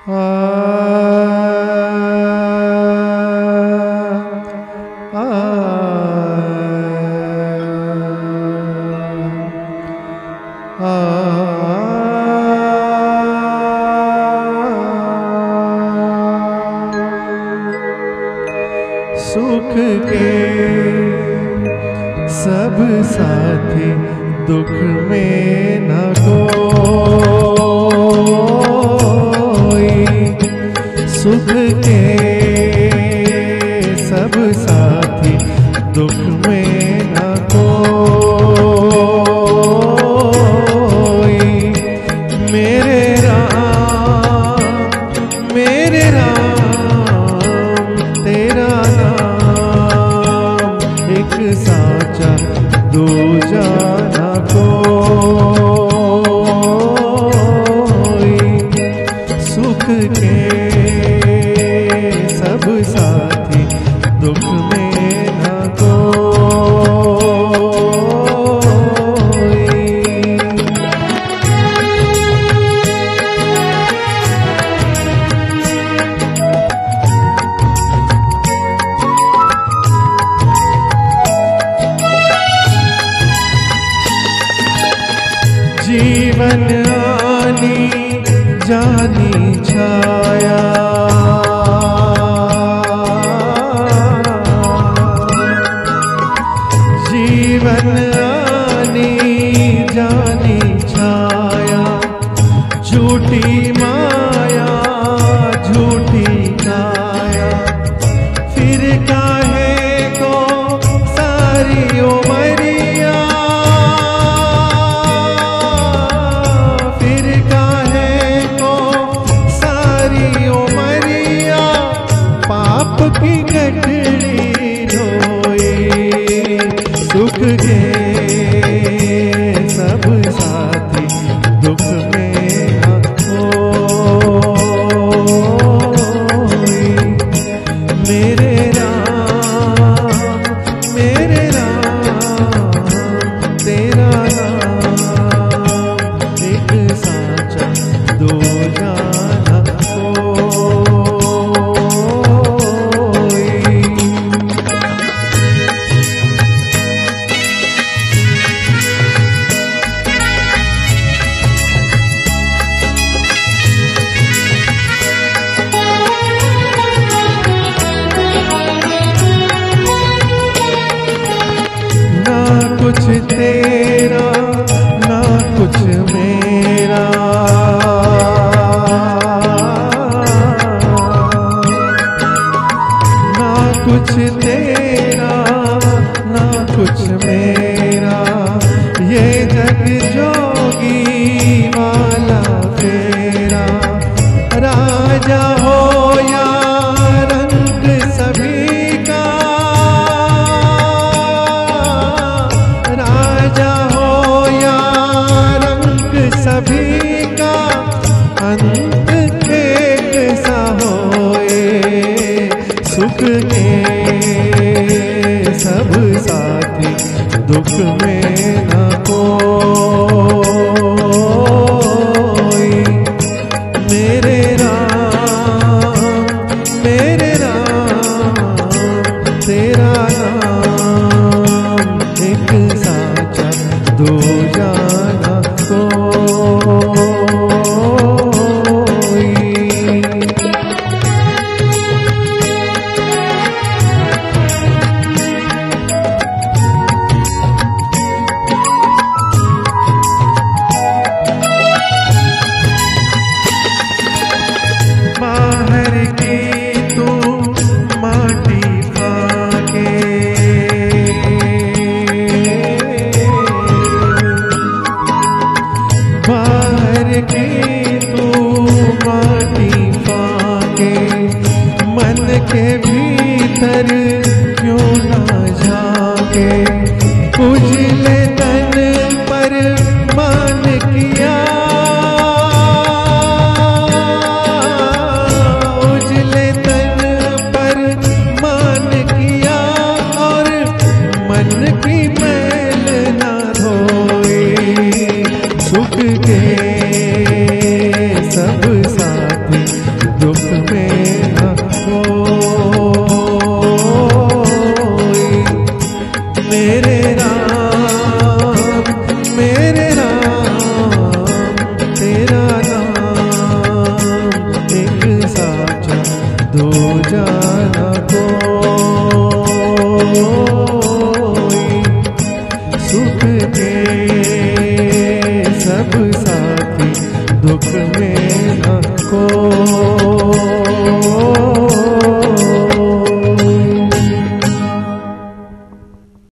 सुख के सब साथी दुख में न कोई। सुख के सब साथी दुख में न कोई। मेरे राम तेरा नाम एक साचा दूजा न कोई। सुख के सब साथी दुख में न जीवन आनी जानी छाया। जीवन आनी जानी छाया। झूठी माया झूठी काया। फिर काहे को सारी उमरिया। की गठड़ी ढोए। सुख के सब साथी दुख में न कोई। मेरे राम तेरा नाम एक साचा दूजा न कुछ तेरा ना कुछ मेरा। ना कुछ तेरा ना कुछ मेरा। ये जग जोगी वाला फेरा। राजा हो या रंग सभी का। राजा हो या रंग सभी का। अंत एक सा होए। सुख के सब साथी दुख में न कोई। मेरे राम तेरा नाम एक साचा दूजा न कोई। जाना कोई, सुख के सब साथी दुख में न कोई।